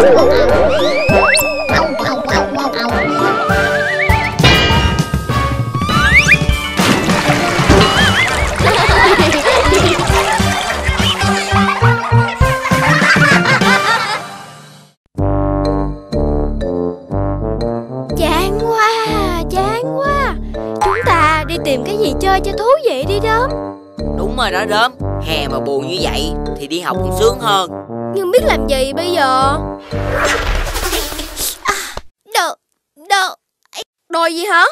Chán quá. Chúng ta đi tìm cái gì chơi cho thú vị đi Đốm. Đúng rồi đó Đốm, hè mà buồn như vậy thì đi học còn sướng hơn. Nhưng biết làm gì bây giờ? Đồ gì hả?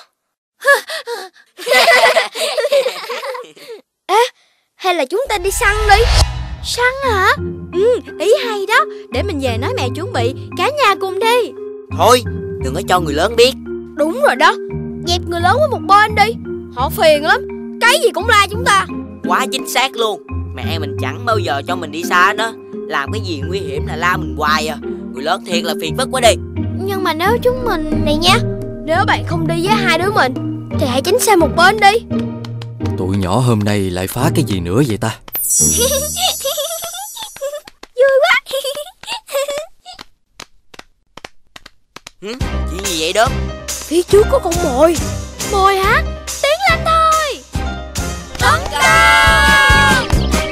Ê, hay là chúng ta đi săn đi. Săn hả? Ý hay đó. Để mình về nói mẹ chuẩn bị, cả nhà cùng đi. Thôi, đừng có cho người lớn biết. Đúng rồi đó. Dẹp người lớn qua một bên đi. Họ phiền lắm, cái gì cũng la chúng ta. Quá chính xác luôn. Mẹ mình chẳng bao giờ cho mình đi xa đó. Làm cái gì nguy hiểm là la mình hoài à. Người lớn thiệt là phiền phức quá đi. Nhưng mà nếu chúng mình... Này nha, nếu bạn không đi với hai đứa mình thì hãy tránh xa một bên đi. Tụi nhỏ hôm nay lại phá cái gì nữa vậy ta? Vui quá. Chuyện gì vậy Đốm? Phía trước có con mồi. Mồi hả? Tiến lên thôi. Tấn công.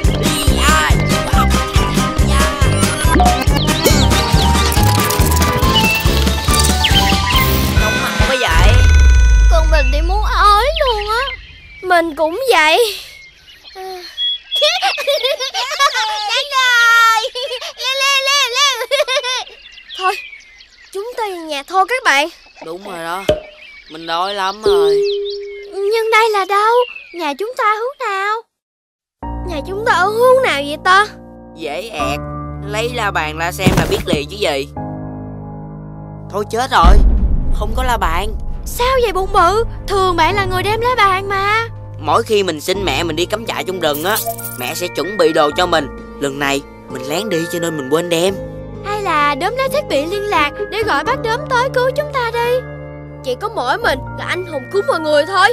Không mặt quá vậy. Con mình thì muốn ói luôn á. Mình cũng vậy. Chạy rồi. Leo. Thôi, chúng ta về nhà thôi các bạn. Đúng rồi đó, mình đói lắm rồi. Nhưng đây là đâu? Nhà chúng ta hướng nào? Nhà chúng ta ở hướng nào vậy ta? Dễ ẹt, lấy la bàn la xem là biết liền chứ gì. Thôi chết rồi, không có la bàn. Sao vậy bụng bự? Thường bạn là người đem lá bàn mà. Mỗi khi mình xin mẹ mình đi cắm trại trong rừng á, mẹ sẽ chuẩn bị đồ cho mình. Lần này mình lén đi cho nên mình quên đem. Hay là Đốm lấy thiết bị liên lạc để gọi bác Đốm tới cứu chúng ta đi. Chỉ có mỗi mình là anh hùng cứu mọi người thôi.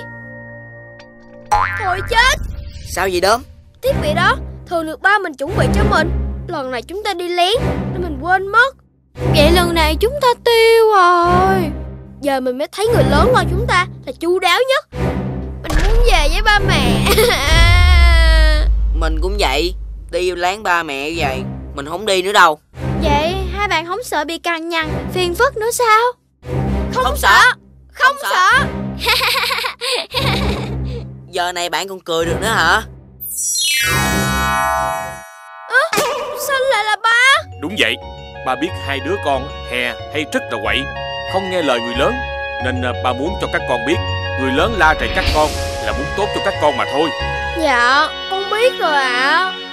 Thôi chết. Sao vậy Đốm? Thiết bị đó thường được ba mình chuẩn bị cho mình. Lần này chúng ta đi lén nên mình quên mất. Vậy lần này chúng ta tiêu rồi. Giờ mình mới thấy người lớn lo chúng ta là chu đáo nhất. Mình muốn về với ba mẹ. Mình cũng vậy. Đi lén ba mẹ vậy mình không đi nữa đâu. Vậy hai bạn không sợ bị cằn nhằn phiền phức nữa sao? Không sợ. Không sợ. Giờ này bạn còn cười được nữa hả? Sao lại là ba? Đúng vậy, ba biết hai đứa con hè hay rất là quậy, không nghe lời người lớn, nên ba muốn cho các con biết người lớn la rầy các con là muốn tốt cho các con mà thôi. Dạ, con biết rồi ạ.